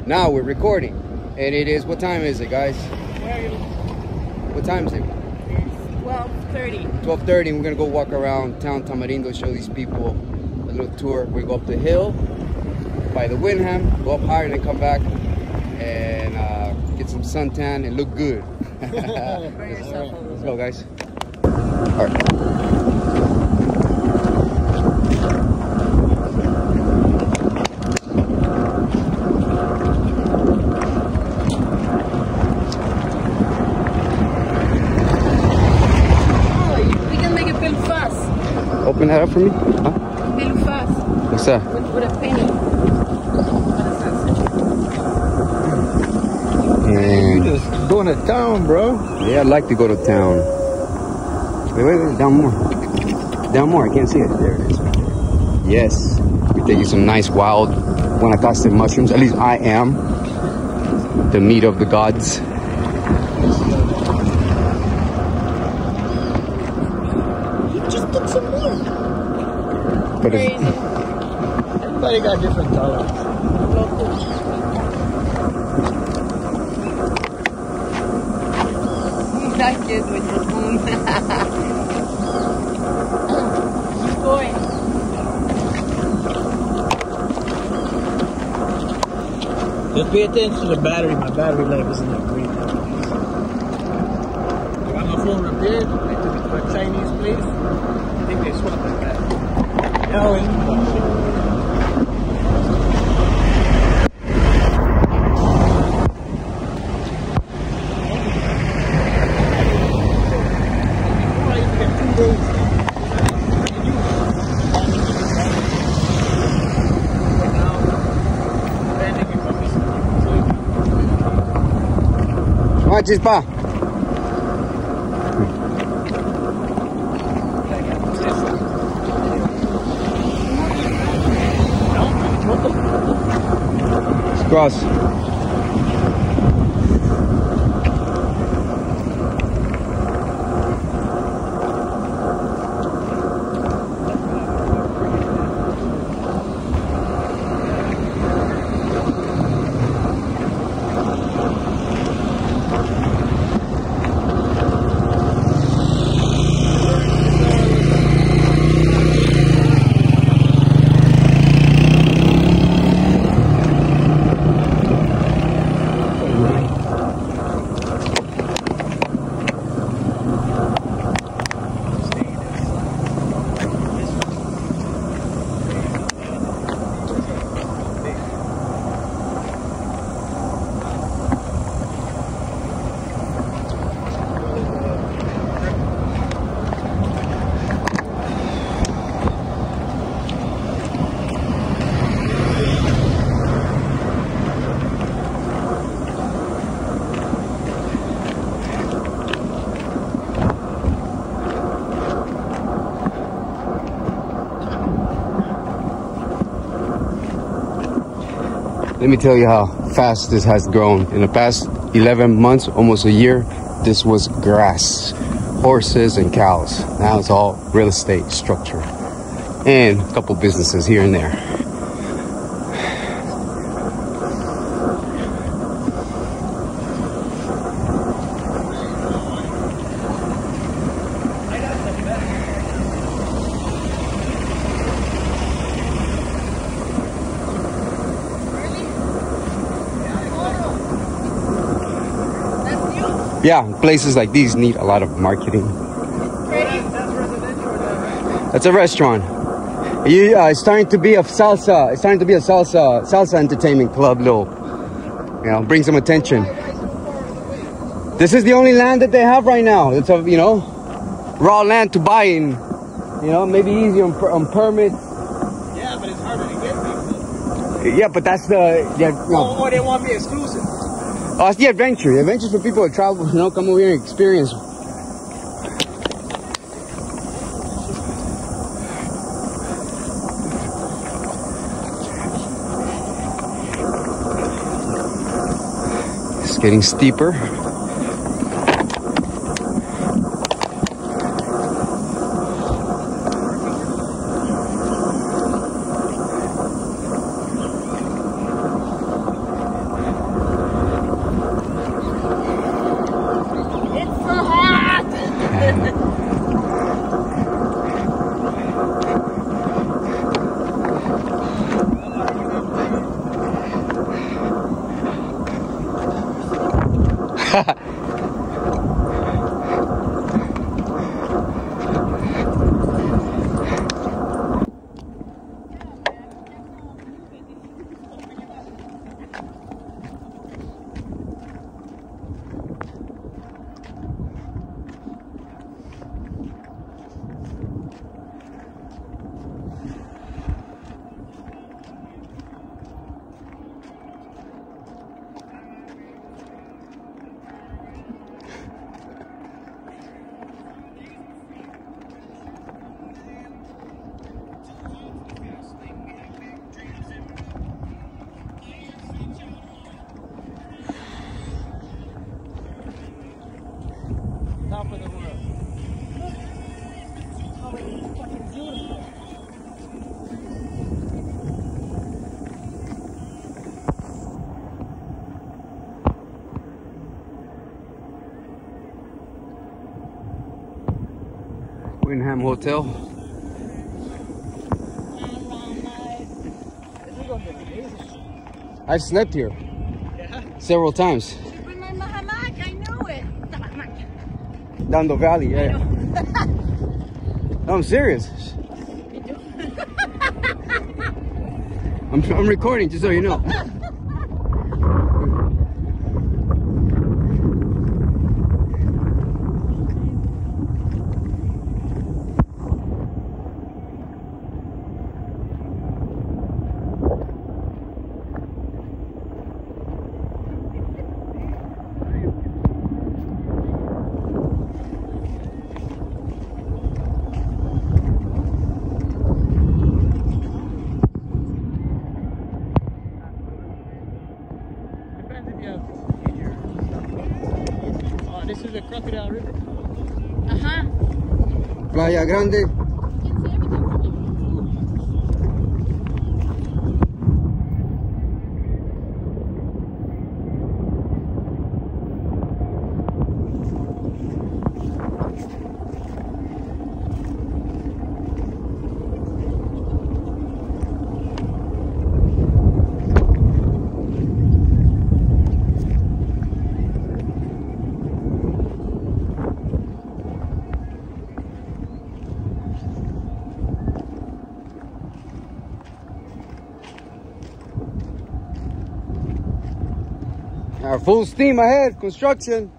Now we're recording. And it is, what time is it, guys? What time is it? It's 12:30. 12:30, and we're gonna go walk around town Tamarindo, show these people a little tour. We go up the hill by the Windham, go up higher, and then come back and get some suntan and look good. Let's go, guys. All right. Open that up for me? Huh? Bill fast. What's that? With a penny. And you just going to town, bro. Yeah, I'd like to go to town. Wait, down more. Down more, I can't see it. There it is. Yes. We're taking some nice wild Guanacaste mushrooms. At least I am. The meat of the gods. But everybody got different tolerance. That kid with your phone. Keep going. Just pay attention to the battery. My battery life isn't that great. I got my phone repaired. I took it to a Chinese place. I think they swapped that battery. No, it's Chispa. Cross. Let me tell you how fast this has grown. In the past 11 months, almost a year, this was grass, horses and cows. Now it's all real estate structure and a couple businesses here and there. Yeah, places like these need a lot of marketing. That's a restaurant. It's starting to be a salsa. It's starting to be a salsa entertainment club. Little, bring some attention. This is the only land that they have right now. It's raw land to buy in. Maybe easy on permits. Yeah, but it's harder to get people. Yeah, but that's the Oh, they want me exclusive. Oh, it's the adventure. The adventure's for people who travel, come over here and experience. It's getting steeper. Top of the world. Oh, it's fucking beautiful. Wyndham Hotel. I've slept here several times. Bring my mahamak, I know it. Down the valley, yeah. No, I'm serious. I'm recording, just so you know. Oh, this is a crocodile river. Uh-huh. Playa Grande. Full steam ahead, construction.